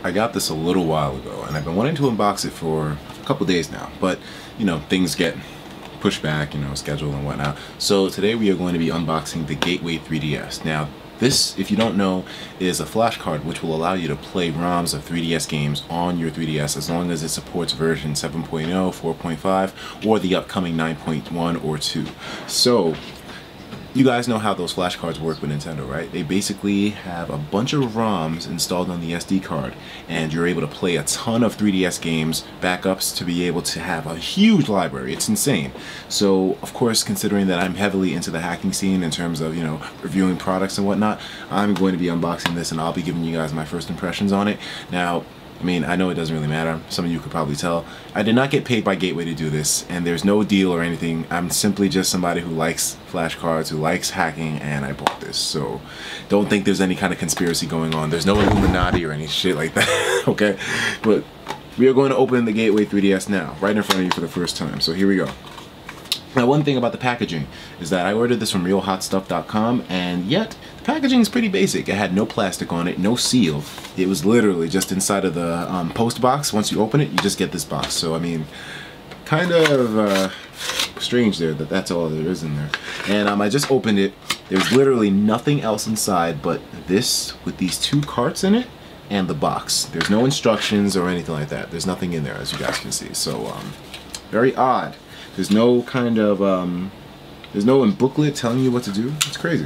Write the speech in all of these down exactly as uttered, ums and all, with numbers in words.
I got this a little while ago, and I've been wanting to unbox it for a couple days now, but you know, things get pushed back, you know, schedule and whatnot. So today we are going to be unboxing the Gateway three D S. Now, this, if you don't know, is a flash card which will allow you to play ROMs of three D S games on your three D S as long as it supports version seven point oh, four point five, or the upcoming nine point one or two. So, you guys know how those flashcards work with Nintendo, right? They basically have a bunch of ROMs installed on the S D card, and you're able to play a ton of three D S games, backups, to be able to have a huge library. It's insane. So, of course, considering that I'm heavily into the hacking scene in terms of, you know, reviewing products and whatnot, I'm going to be unboxing this and I'll be giving you guys my first impressions on it. Now, I mean, I know it doesn't really matter. Some of you could probably tell. I did not get paid by Gateway to do this, and there's no deal or anything. I'm simply just somebody who likes flashcards, who likes hacking, and I bought this. So don't think there's any kind of conspiracy going on. There's no Illuminati or any shit like that, okay? But we are going to open the Gateway three D S now, right in front of you for the first time. So here we go. Now, one thing about the packaging is that I ordered this from real hot stuff dot com, and yet the packaging is pretty basic. It had no plastic on it, no seal. It was literally just inside of the um, post box. Once you open it, you just get this box. So, I mean, kind of uh, strange there that that's all there is in there. And um, I just opened it. There's literally nothing else inside but this with these two carts in it and the box. There's no instructions or anything like that. There's nothing in there, as you guys can see. So, um, very odd. There's no kind of, um, there's no booklet telling you what to do. It's crazy.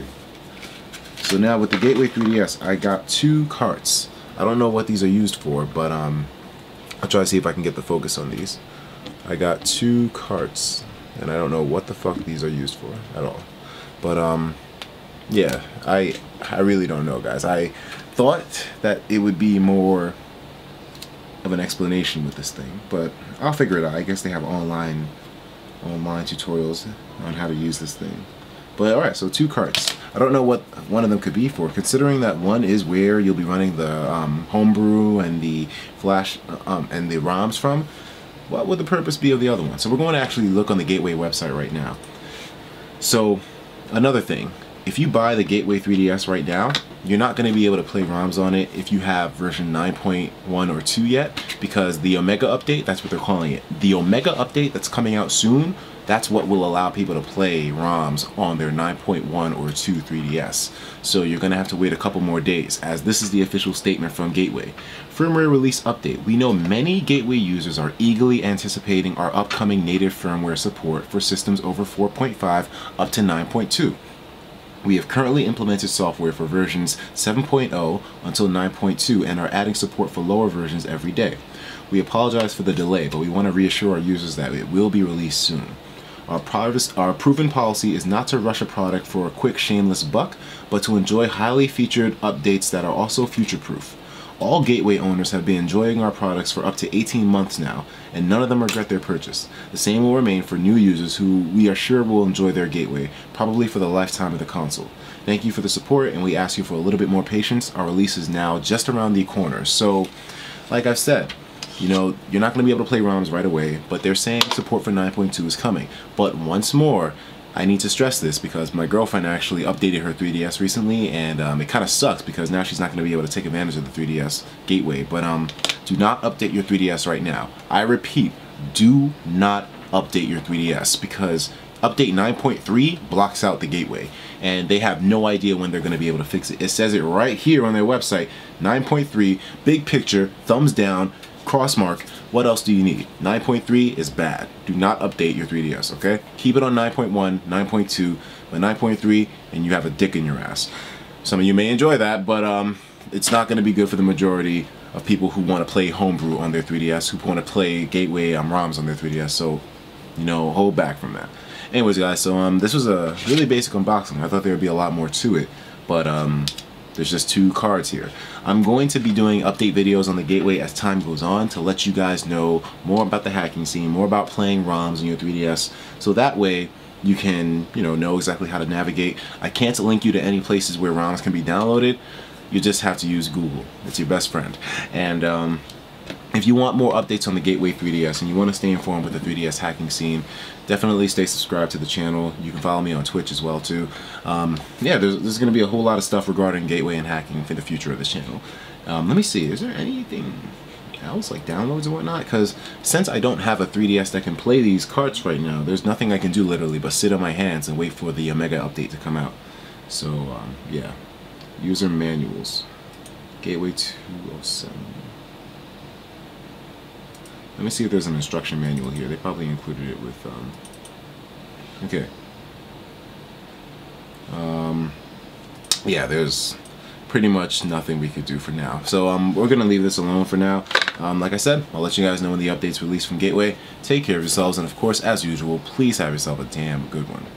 So now with the Gateway three D S, I got two carts. I don't know what these are used for, but um, I'll try to see if I can get the focus on these. I got two carts, and I don't know what the fuck these are used for at all. But um, yeah, I, I really don't know, guys. I thought that it would be more of an explanation with this thing, but I'll figure it out. I guess they have online online tutorials on how to use this thing. But alright, so two carts. I don't know what one of them could be for, considering that one is where you'll be running the um, Homebrew and the Flash um, and the ROMs from. What would the purpose be of the other one? So we're going to actually look on the Gateway website right now. So another thing, if you buy the Gateway three D S right now, you're not going to be able to play ROMs on it if you have version nine point one or two yet, because the Omega update, that's what they're calling it. The Omega update that's coming out soon, that's what will allow people to play ROMs on their nine point one or two three D S. So you're going to have to wait a couple more days, as this is the official statement from Gateway. Firmware release update. We know many Gateway users are eagerly anticipating our upcoming native firmware support for systems over four point five up to nine point two. We have currently implemented software for versions seven point oh until nine point two and are adding support for lower versions every day. We apologize for the delay, but we want to reassure our users that it will be released soon. Our, our proven policy is not to rush a product for a quick shameless buck, but to enjoy highly featured updates that are also future-proof. All Gateway owners have been enjoying our products for up to eighteen months now, and none of them regret their purchase. The same will remain for new users who we are sure will enjoy their Gateway, probably for the lifetime of the console. Thank you for the support, and we ask you for a little bit more patience. Our release is now just around the corner. So, like I've said, you know, you're not going to be able to play ROMs right away, but they're saying support for nine point two is coming. But once more, I need to stress this because my girlfriend actually updated her three D S recently, and um, it kind of sucks because now she's not going to be able to take advantage of the three D S Gateway. But um, do not update your three D S right now. I repeat, do not update your three D S, because update nine point three blocks out the Gateway, and they have no idea when they're going to be able to fix it. It says it right here on their website, nine point three, big picture, thumbs down, cross mark. What else do you need? nine point three is bad. Do not update your three D S, okay? Keep it on nine point one, nine point two, but nine point three, and you have a dick in your ass. Some of you may enjoy that, but um, it's not going to be good for the majority of people who want to play Homebrew on their three D S, who want to play Gateway um, ROMs on their three D S, so, you know, hold back from that. Anyways, guys, so um, this was a really basic unboxing. I thought there would be a lot more to it, but um, there's just two cards here. I'm going to be doing update videos on the Gateway as time goes on to let you guys know more about the hacking scene, more about playing ROMs on your three D S, so that way you can, you know, know exactly how to navigate. I can't link you to any places where ROMs can be downloaded. You just have to use Google. It's your best friend. And um, if you want more updates on the Gateway three D S and you want to stay informed with the three D S hacking scene, definitely stay subscribed to the channel. You can follow me on Twitch as well too. Um, yeah, there's, there's going to be a whole lot of stuff regarding Gateway and hacking for the future of this channel. Um, let me see, is there anything else like downloads and whatnot? Because since I don't have a three D S that can play these carts right now, there's nothing I can do literally but sit on my hands and wait for the Omega update to come out. So um, yeah, user manuals, Gateway two oh seven. Let me see if there's an instruction manual here. They probably included it with um, okay. Um, yeah, there's pretty much nothing we could do for now. So um, we're gonna leave this alone for now. Um, like I said, I'll let you guys know when the update's released from Gateway. Take care of yourselves, and of course, as usual, please have yourself a damn good one.